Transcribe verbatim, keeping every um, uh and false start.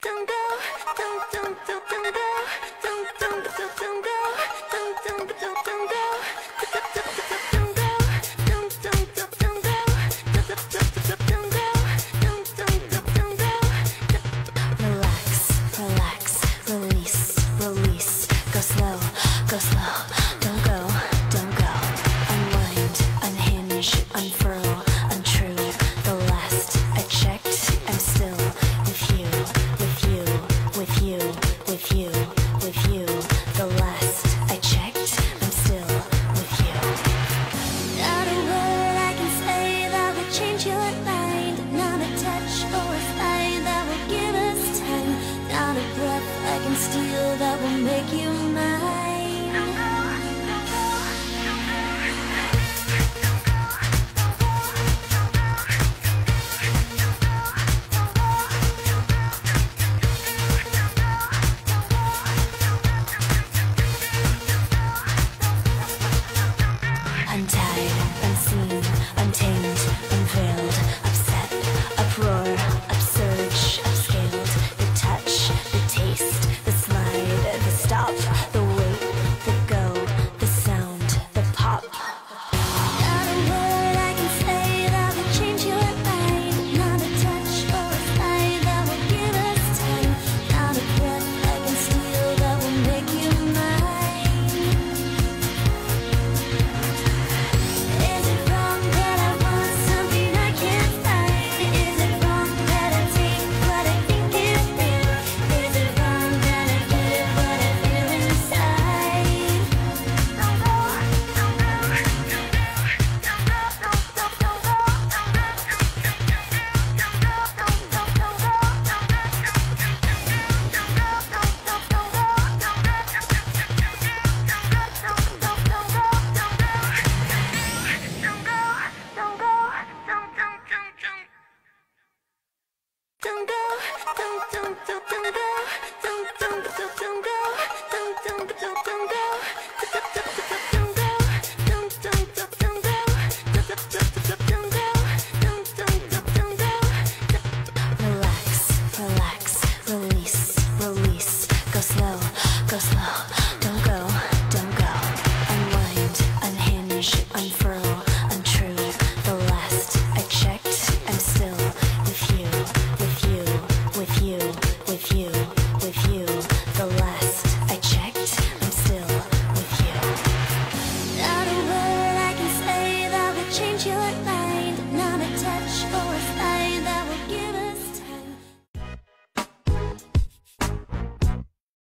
Don't go, don't, don't, don't, don't go, don't, don't, don't, don't go, don't, don't, don't, don't go, don't, don't, don't go, don't, don't, don't, don't go, don't, don't, don't go, don't, don't, don't go. Relax, relax, release, release, go slow, go slow, don't go, don't go. Unwind, unhinge, unfurl, untrue. The last I checked, I'm still with you, with you, with you, with you, with you. The last I checked, I'm still with you. Not a word I can say that would change your mind. Not a touch or a sign that will give us time. Not a breath I can steal that will make you